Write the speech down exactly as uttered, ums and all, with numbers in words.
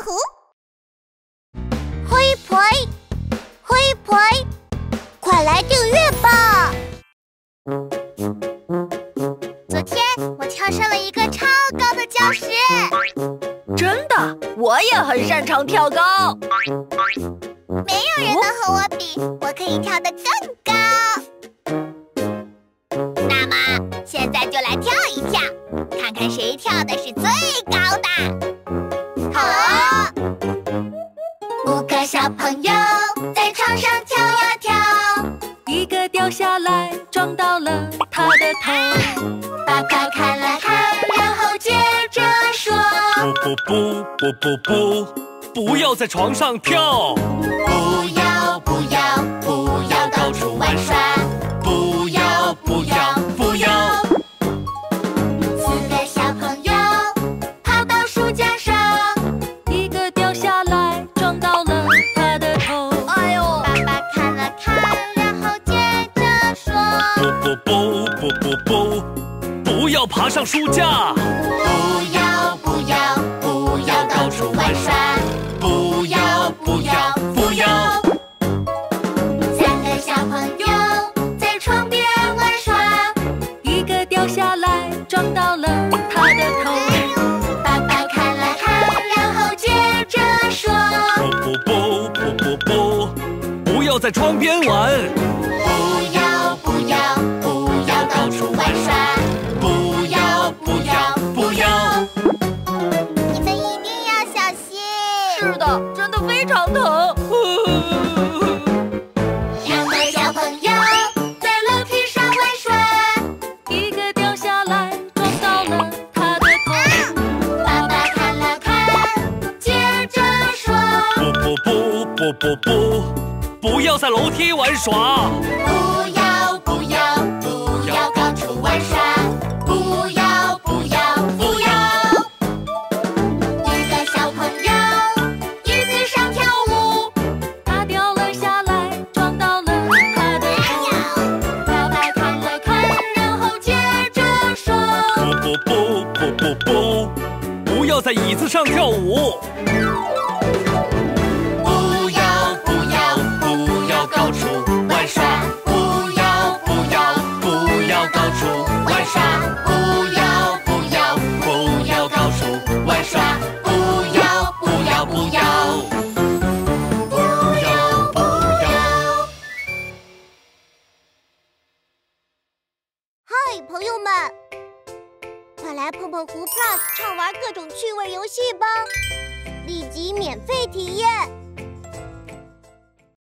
湖。灰婆，灰婆，快来订阅吧！昨天我跳上了一个超高的礁石。 真的，我也很擅长跳高。 没有人能和我比，我可以跳得更高。那么，现在就来跳一跳，看看谁跳的是最高的。好啊！五个小朋友在床上跳呀跳， 一个掉下来撞到了他的头。 爸爸看了看，然后接着说： 不不不不不不，不要在床上跳！ 不要不要不要到处玩耍！ 不要不要不要！ 四个小朋友跑到书架上， 一个掉下来撞到了他的头。哎呦！ 爸爸看了看，然后接着说： 不不不不不不，不要爬上书架！ 不要不要不要到处玩耍！ 不要不要不要！ 三个小朋友在床边玩耍， 一个掉下来撞到了他的头。 爸爸看了看，然后接着说： 不不不不不不，不要在窗边玩！ 不要不要不要到处玩耍！ 不要不要不要！ 你们一定要小心。 是的，真的非常疼。 两个小朋友在楼梯上玩耍， 一个掉下来撞到了他的头。 爸爸看了看，接着说： 不不不不不不，不要在楼梯玩耍！ 不要不要不要到处玩耍！不要不要不要！一个小朋友椅子上跳舞， 他掉了下来撞到了他的头。 爸爸看了看，然后接着说： 不不不不不不，不要在椅子上跳舞！ 不要不要不要到处玩耍！不要不要不要到处玩耍！不要不要不要到处玩耍！不要不要不要不要不要！嗨，朋友们，快来碰碰湖 Plus 畅玩各种趣味游戏吧！立即免费体验。